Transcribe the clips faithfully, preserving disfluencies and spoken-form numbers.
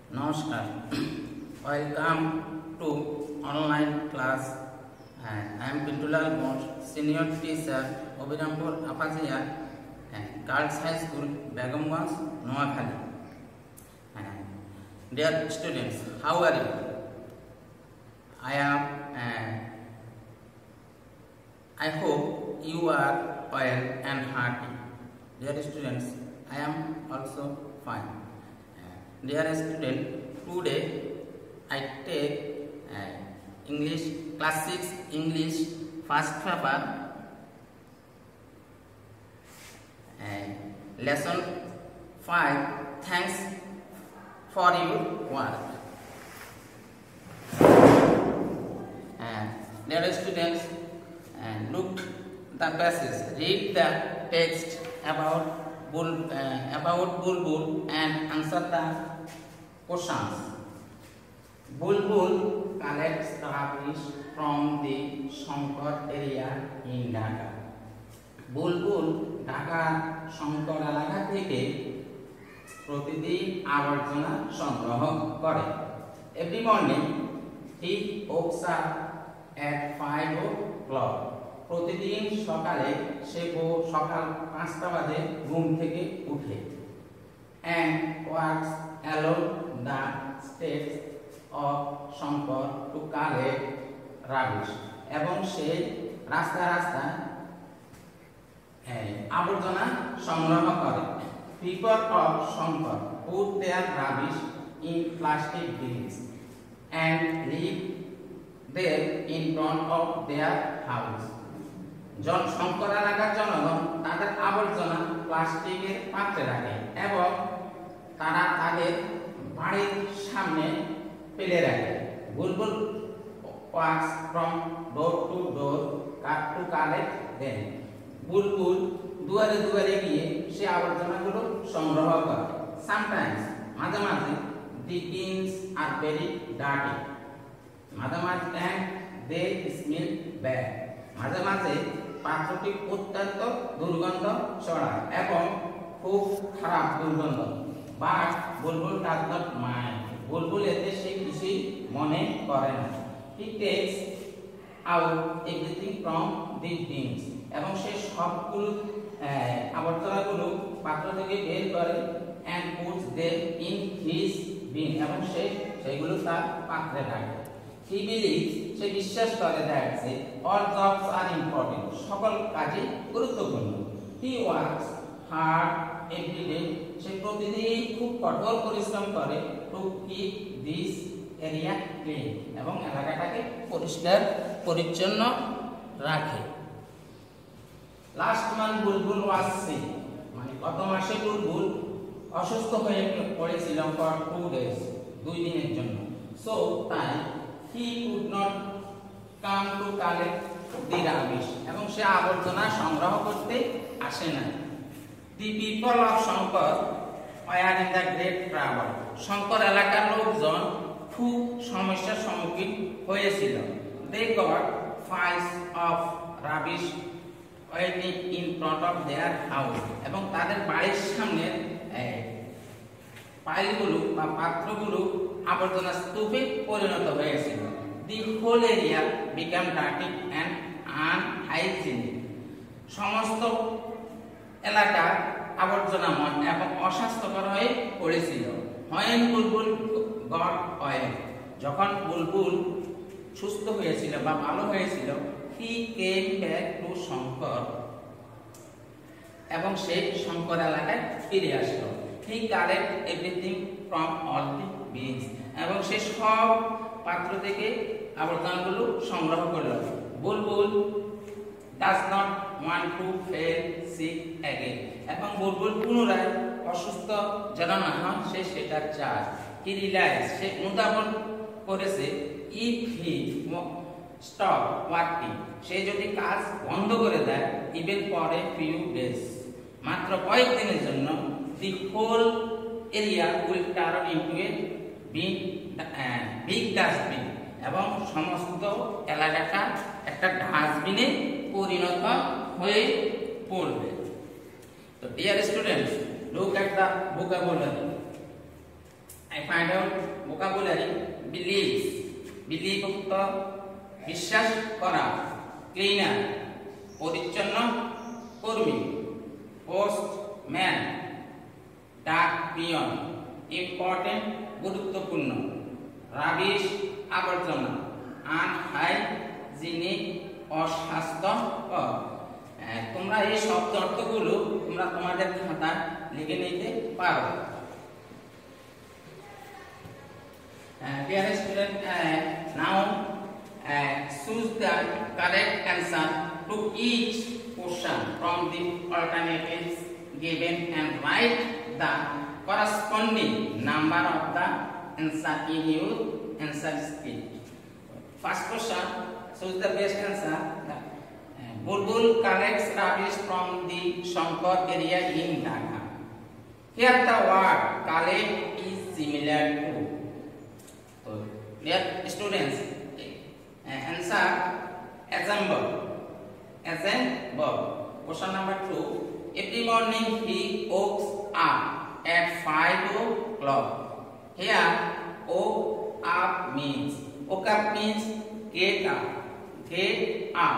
Namaskar. Welcome to online class. I am Pintulal Ghosh, senior teacher, Obirampur Apazia, Girls High School, Begumganj, Noakhali. Dear students, how are you? I am. Uh, I hope you are well and happy. Dear students, I am also fine. Dear student, today I take uh, English class six English first paper uh, lesson five. Thanks for your work. Uh, dear students, uh, look the passage. Read the text about Bull, uh, about Bulbul and answer the questions. Bulbul collects rubbish from the Shankar area in Dhaka. Bulbul Dhaka Shankar এলাকা থেকে প্রতিদিন আবর্জনা সংগ্রহ করে। Every morning he wakes up at five o'clock. প্রতিদিন সকালে সে সকাল পাঁচটা বাজে ঘুম থেকে উঠে and walks along the steps of Shankar to collect rubbish এবং সে রাস্তা রাস্তা আবর্জনা সংগ্রহ করে। People of Shankar put their rubbish in plastic bins and leave them in front of their house. জন শঙ্কর এলাকার জনগণ তাদের আবর্জনা প্লাস্টিকের পাত্রে রাখে এবং তারা তাদের বাড়ির সামনে ফেলে রাখে। Bulbul walks from door to door to collect them. Bulbul দুয়ারে দুয়ারে গিয়ে সে আবর্জনাগুলো সংগ্রহ করে। সামটাইমস মাঝে মাঝে the bins are very dirty, মাঝে মাঝে অ্যান্ড দে স্মেল ব্যাড, মাঝে মাঝে পাত্রটি অত্যন্ত দুর্গন্ধ ছড়ায় এবং খুব খারাপ দুর্গন্ধ। But Bulbul does not mind, Bulbul এতে সে কিছুই মনে করে না। He takes out everything from the bins এবং সে সবগুলো আবর্জনাগুলো পাত্র থেকে বের করে and puts them in his bin এবং সে সেগুলো তার পাত্রে রাখে। He believes, সে বিশ্বাস করে that all jobs are important, সকল কাজই গুরুত্বপূর্ণ। He works hard every day, সে প্রতিদিন খুব কঠোর পরিশ্রম করে to keep this area clean এবং এলাকাটাকে পরিষ্কার পরিচ্ছন্ন রাখে। Last month Bulbul was sick, মানে গত মাসে বুলবুল অসুস্থ হয়ে পড়েছিল for two days, দুই দিনের জন্য। So তাই he could not come to collect the rubbish এবং সে আবর্জনা সংগ্রহ করতে আসে না। The people of Shankar were in the great trouble, Shankar এলাকার লোকজন খুব সমস্যার সম্মুখীন হয়েছিল। They got piles of rubbish waiting in front of their house এবং তাদের বাড়ির সামনে পাইলগুলো বা পাত্রগুলো আবর্জনা স্তূপে পরিণত হয়েছিল। The whole area became dirty and unhygienic, সমস্ত এলাকা আবর্জনাময় এবং অস্বাস্থ্যকর হয়ে পড়েছিল। When বুলবুল got well, যখন বুলবুল সুস্থ হয়েছিল বা ভালো হয়েছিল, he came back to Shankar এবং সে শঙ্কর এলাকায় ফিরে আসলো। He collect everything from all the bins এবং সে সব পাত্র থেকে আবর্জনাগুলো সংগ্রহ করলো। বুলবুল does not want to fall sick again এবং বুলবুল পুনরায় অসুস্থ যেন না হয় সে সেটা চায়। He realized, সে অনুধাবন করেছে, if he stop working, সে যদি কাজ বন্ধ করে দেয় even for a few days, মাত্র কয়েকদিনের জন্য, the whole area will turn into a big uh, big dustbin এবং সমস্ত এলাকাটা একটা ডাস্টবিনে পরিণত হয়ে পড়বে। তো dear students, look at the vocabulary. I find out vocabulary believes. Believe to বিশ্বাস করা, cleaner পরিচ্ছন্ন কর্মী, postman ডাক পিয়ন, important গুরুত্বপূর্ণ, rubbish আবর্জনা, unhygienic অস্বাস্থ্যকর। তোমরা এই শব্দ অর্থগুলো তোমরা তোমাদের খাতায় লিখে নিতে পারো। Dear student, uh, now uh, choose the correct answer to each question from the alternatives given and write the corresponding number of the answer in your answer script. First question, choose the best answer. Uh, Bulbul collects rubbish from the Shankar area in Dhaka. Here the word collect is similar to. So, dear students, uh, answer assemble. Assemble. Question number two. Every morning he wakes up at five o'clock. Here, woke up means woke up means get up. Get up.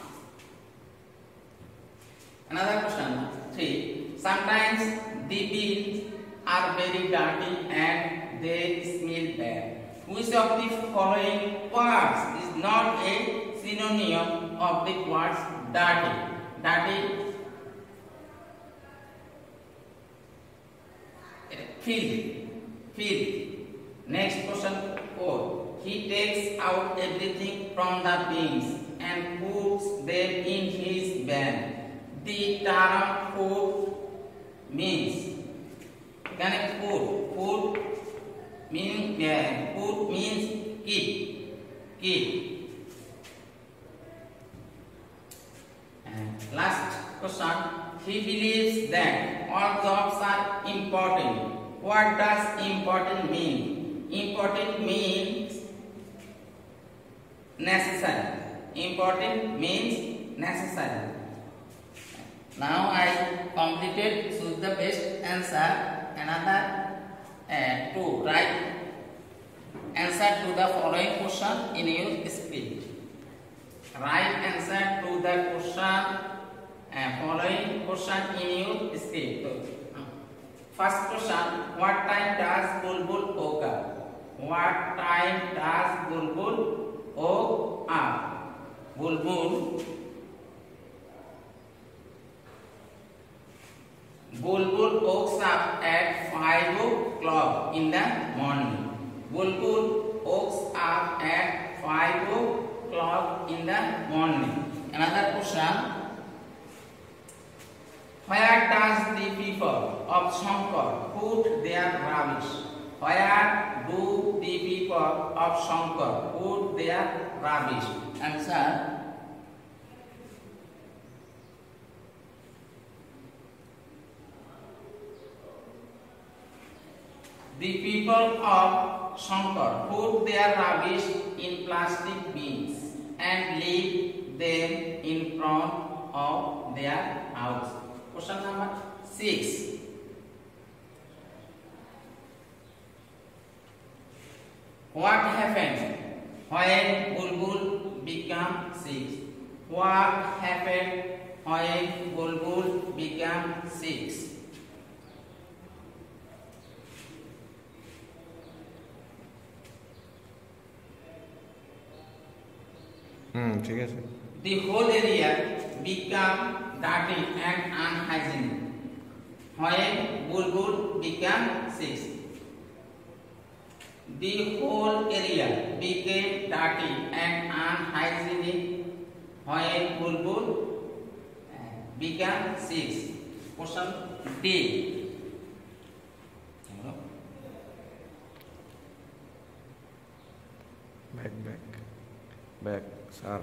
Another question. Three. Sometimes the beans are very dirty and they smell bad. Which of the following words is not a synonym of the words dirty? Dirty. Filth. Filth. Next question four. He takes out everything from the beans and puts them in his van. The term put means can I put put mean uh, put means keep keep. And last question. He believes that all jobs are important. What does important mean? Important means necessary. Important means necessary. Now I completed. Choose the best answer. Another uh, to write answer to the following question in your script. Write answer to the question uh, following question in your script. First question. What time does Bulbul wake up? What time does Bulbul wake up? Bulbul Bulbul wakes up at five o'clock in the morning. Bulbul wakes up at five o'clock in the morning. Another question. Where does the people of Shankar put their rubbish? Where do the people of Shankar put their rubbish? Answer. The people of Shankar put their rubbish in plastic bins and leave them in front of their house. Question number six. What happened when Bulbul became sick? What happened when Bulbul became sick? Hmm, ঠিক আছে. The whole area became dirty and unhygienic when Bulbul became sick. The whole area became dirty and unhygienic when Bulbul became sick. Question D. Back, back, back, sir.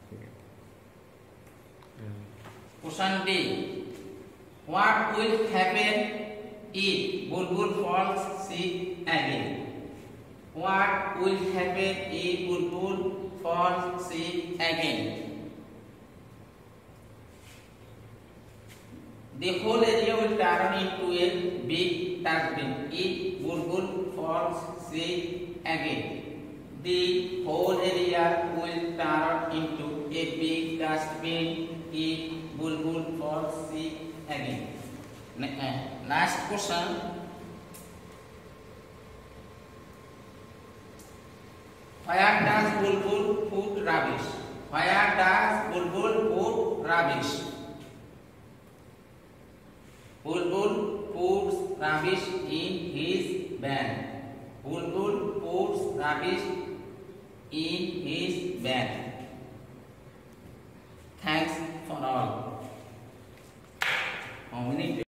Question D. What will happen if Bulbul falls sick again? What will happen if Bulbul falls sick again? The whole area will turn into a big dustbin. If Bulbul falls sick again, the whole area will turn into a big dustbin. If Bulbul falls sick again. Last question. Where does Bulbul put rubbish? Where does Bulbul put rubbish? Bulbul puts rubbish in his bag. Bulbul puts rubbish in his bag.